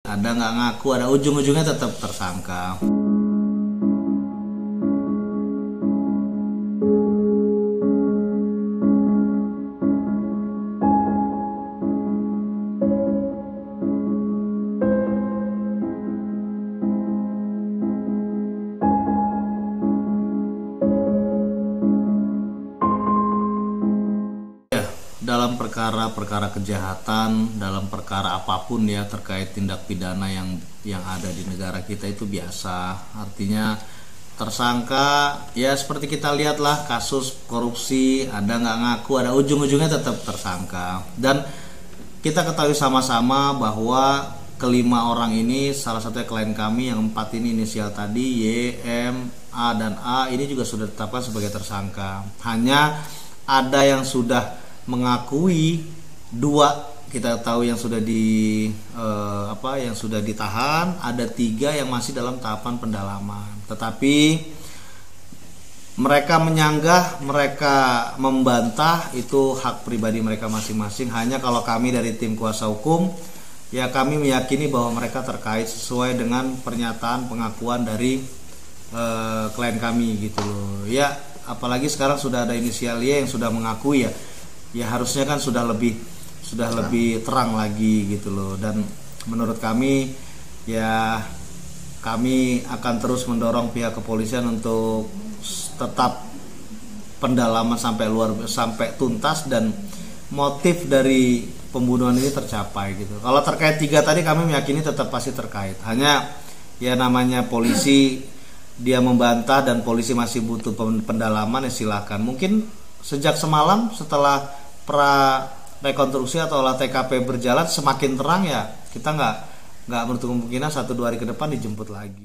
Ada nggak ngaku, ada ujung-ujungnya tetap tersangka. Dalam perkara-perkara kejahatan, dalam perkara apapun ya terkait tindak pidana yang ada di negara kita itu biasa. Artinya tersangka ya seperti kita lihatlah kasus korupsi, ada nggak ngaku, ada ujung-ujungnya tetap tersangka. Dan kita ketahui sama-sama bahwa kelima orang ini, salah satunya klien kami yang 4 ini inisial tadi, Y, M, A, dan A ini juga sudah ditetapkan sebagai tersangka. Hanya ada yang sudah mengakui, 2 kita tahu yang sudah yang sudah ditahan, ada 3 yang masih dalam tahapan pendalaman. Tetapi mereka menyanggah, mereka membantah, itu hak pribadi mereka masing-masing. Hanya kalau kami dari tim kuasa hukum ya kami meyakini bahwa mereka terkait sesuai dengan pernyataan pengakuan dari klien kami gitu loh. Ya apalagi sekarang sudah ada inisial Y yang sudah mengakui ya harusnya kan sudah lebih terang lagi gitu loh. Dan menurut kami ya kami akan terus mendorong pihak kepolisian untuk tetap pendalaman sampai tuntas dan motif dari pembunuhan ini tercapai gitu. Kalau terkait 3 tadi kami meyakini tetap pasti terkait. Hanya ya namanya polisi, dia membantah dan polisi masih butuh pendalaman ya silakan. Mungkin sejak semalam setelah pra rekonstruksi atau olah TKP berjalan semakin terang ya kita nggak menutup kemungkinan 1-2 hari ke depan dijemput lagi.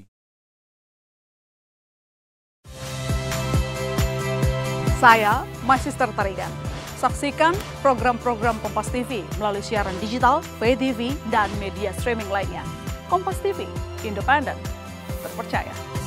Saya Magister Tarigan. Saksikan program-program Kompas TV melalui siaran digital, pay TV, dan media streaming lainnya. Kompas TV, independen, terpercaya.